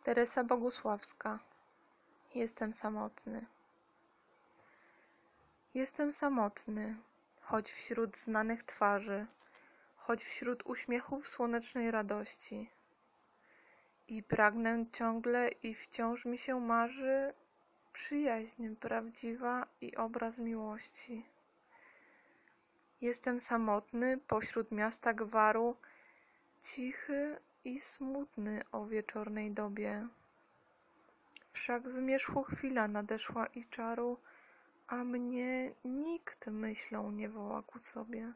Teresa Bogusławska. Jestem samotny. Jestem samotny, choć wśród znanych twarzy, choć wśród uśmiechów słonecznej radości. I pragnę ciągle i wciąż mi się marzy przyjaźń prawdziwa i obraz miłości. Jestem samotny pośród miasta gwaru, cichy i smutny o wieczornej dobie. Wszak zmierzchu chwila nadeszła i czaru, a mnie nikt myślą nie woła ku sobie.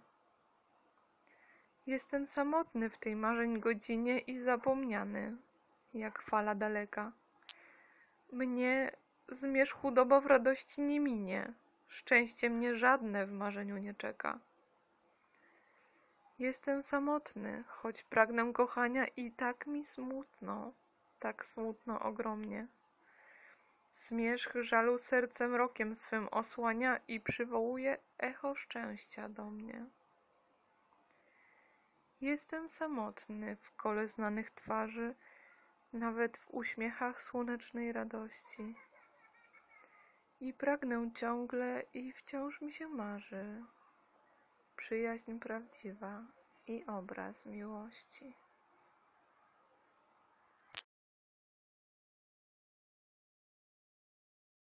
Jestem samotny w tej marzeń godzinie i zapomniany, jak fala daleka. Mnie zmierzchu doba w radości nie minie, szczęście mnie żadne w marzeniu nie czeka. Jestem samotny, choć pragnę kochania i tak mi smutno, tak smutno ogromnie. Zmierzch żalu sercem rokiem swym osłania i przywołuje echo szczęścia do mnie. Jestem samotny w kole znanych twarzy, nawet w uśmiechach słonecznej radości. I pragnę ciągle i wciąż mi się marzy przyjaźń prawdziwa i obraz miłości.